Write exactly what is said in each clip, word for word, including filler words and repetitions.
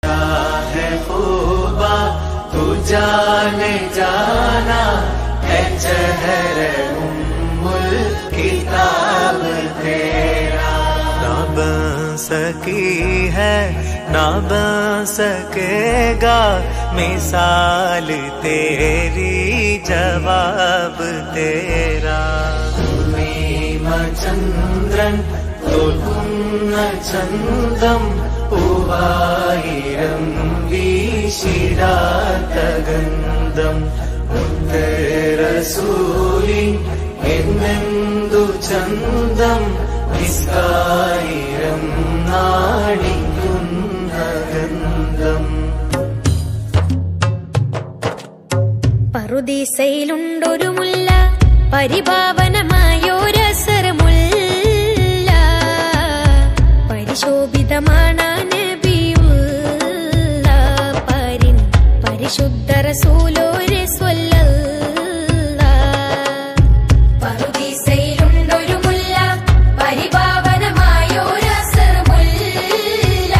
है खूबा तू जाने जाना है चेहर उम्मुल किताब तेरा। ना बन सकी है ना बन सकेगा मिसाल तेरी जवाब तेरा। चंद्रन തൊടുന്ന ചന്തം പൂവായിരം വീശിടാത്ത ഗന്ധം റസൂലിൻ എന്നെന്തു ചന്തം നിസ്കായിരം നാണിക്കുന്ന ഗന്ധം. പറുദീസയിലുണ്ടൊരു മുല്ല പരിഭാവനമായൊരസരമുല്ല പരിശോഭിതമാണ് നബിയുള്ള പരിൻ പരിശുദ്ധ റസൂലോരെ സ്വല്ലല്ലാഹ്. പറുദീസയിലുണ്ടൊരു മുല്ല പരിഭാവനമായൊരസരമുല്ല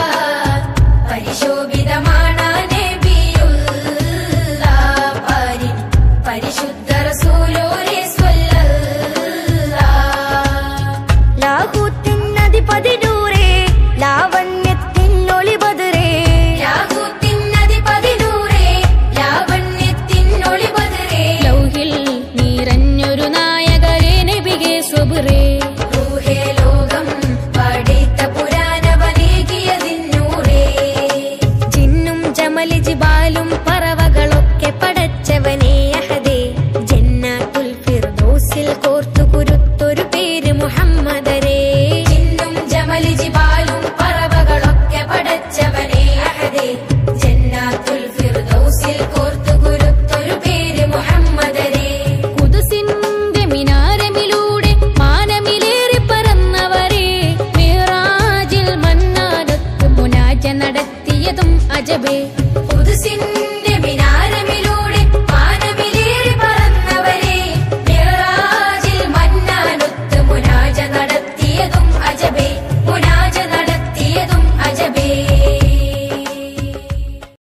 പരിശോഭിതമാണ് നബിയുള്ള പരിൻ പരിശുദ്ധ റസൂലോരെ സ്വല്ലല്ലാഹ്. ലാഹൂത്തിൻ നദി പതിനൂറേ ലാവണ്യത്തിൻ ഒളി ബദറേ ലാഹൂത്തിൻ നദി പതിനൂറേ ലാവണ്യത്തിൻ ഒളി ബദറേ ലൗഹിൽ നിറഞ്ഞൊരു നായകരേ നബിയേ സുബ്രേ റൂഹേ ലോകം പഠിത്ത പുരാണവനേകിയതിന്നൂറേ ജിന്നും ജമലി ജിബാലും പറവകളൊക്കെ പടച്ചവനേ അഹദേ ജന്നാത്തുൽ ഫിർദൗസിൽ കോർത്തു കുരുത്തൊരു പേര് മുഹമ്മദരേ ജിന്നും ജമലി ജിബാലും പറവകളൊക്കെ പടച്ചവനേ അഹദേ ജന്നാത്തുൽ ഫിർദൗസിൽ കോർത്തു കുരുത്തൊരു പേര് മുഹമ്മദരേ. ഖുദ്സിന്റെ മിനാരമിലൂടെ മാനമിലേറി പറന്നവരേ മിറാജിൽ മന്നാദത്ത് മുനാജ നടത്തിയതും അജബേ ഖുദ്സിൻ